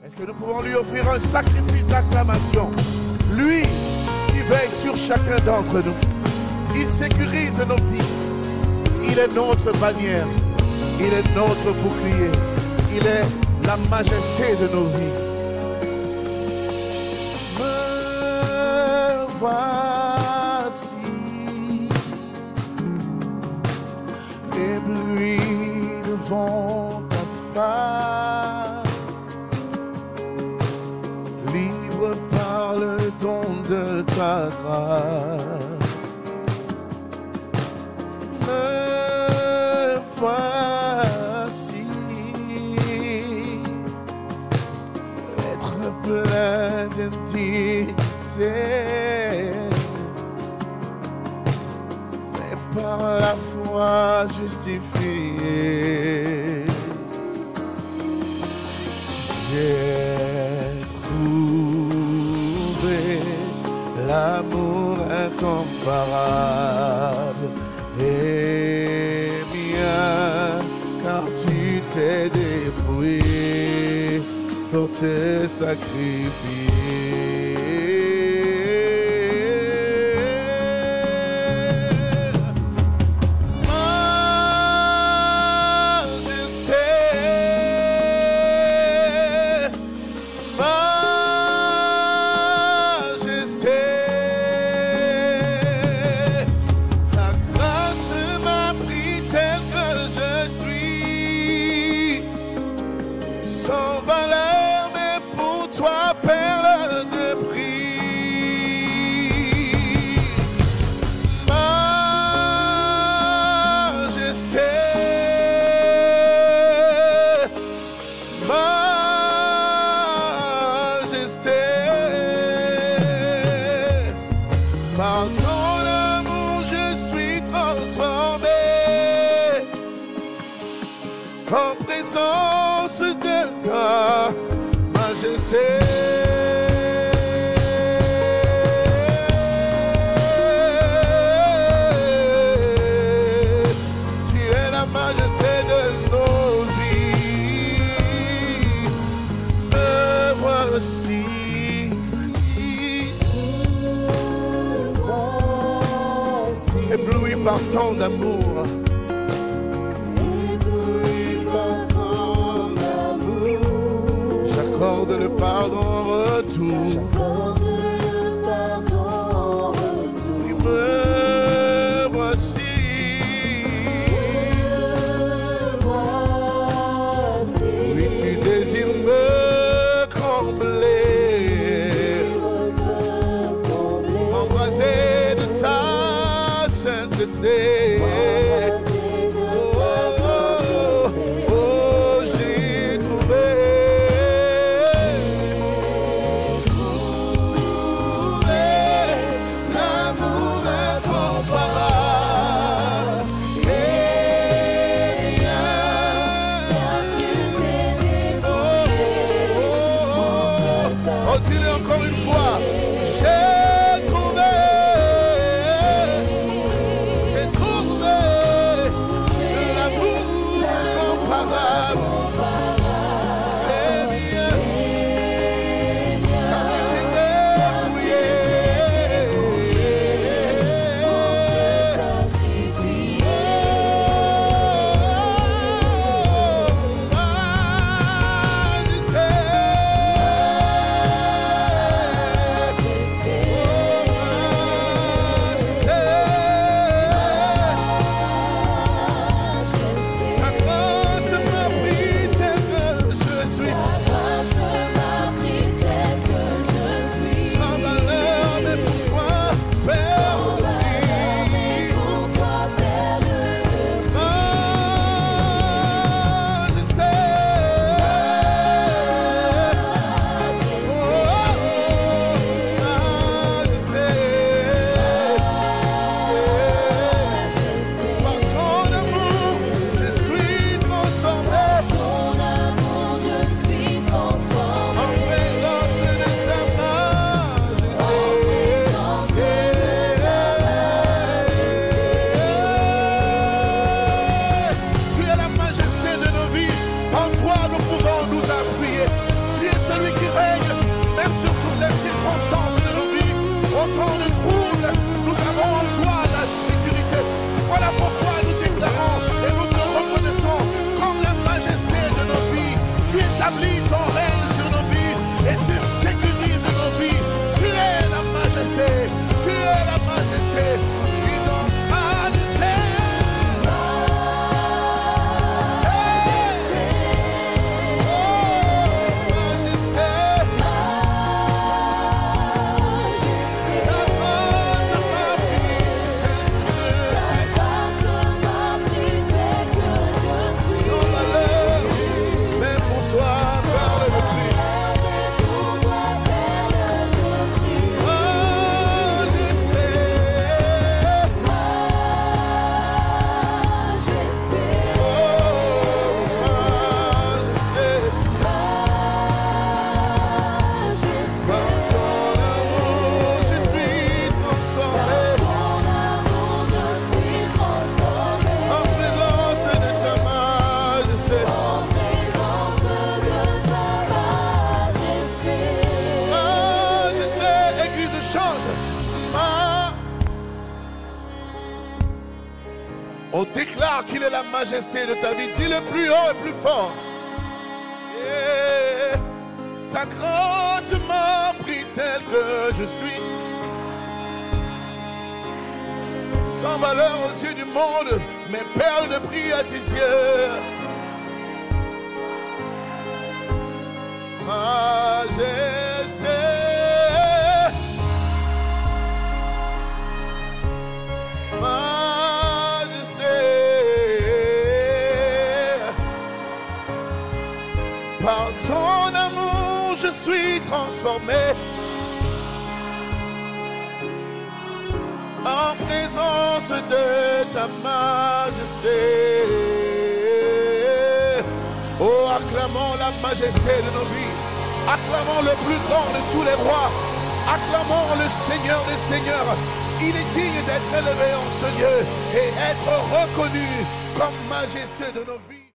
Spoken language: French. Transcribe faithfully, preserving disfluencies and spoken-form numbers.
Est-ce que nous pouvons lui offrir un sacrifice d'acclamation? Lui qui veille sur chacun d'entre nous. Il sécurise nos vies. Il est notre bannière. Il est notre bouclier. Il est la majesté de nos vies. Me voici ébloui devant ta face, libre par le don de ta grâce. Me voici être plein d'intimité, mais par la foi justifié. J'ai trouvé l'amour incomparable et bien, car tu t'es débrouillé pour te sacrifier. Par ton amour, ébloui par ton amour, j'accorde le pardon en retour. J'accorde le pardon en retour. Et me voici, me voici. Oui, tu désires me combler, m'embraser de ta sainteté. Oh, oh, oh, j'ai trouvé, trouvé l'amour incomparable. Et bien, quand tu t'es débrouillé, oh, oh, oh, oh, dis-le encore une fois. J'ai trouvé. majesté, vis en majesté. On déclare qu'il est la majesté de ta vie. Dis-le plus haut et plus fort. Et ta grâce m'a pris tel que je suis, sans valeur aux yeux du monde, mes perles de prix à tes yeux. Majesté, par ton amour, je suis transformé en présence de ta majesté. Oh, acclamons la majesté de nos vies. Acclamons le plus grand de tous les rois. Acclamons le Seigneur des Seigneurs. Il est digne d'être élevé en ce lieu et être reconnu comme majesté de nos vies.